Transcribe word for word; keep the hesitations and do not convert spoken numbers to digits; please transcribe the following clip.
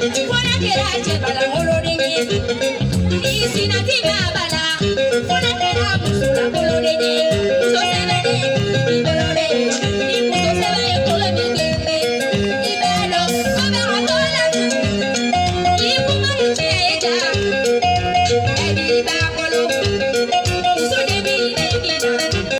Kona kera che bala ngolo dengi. Isi na tina bala.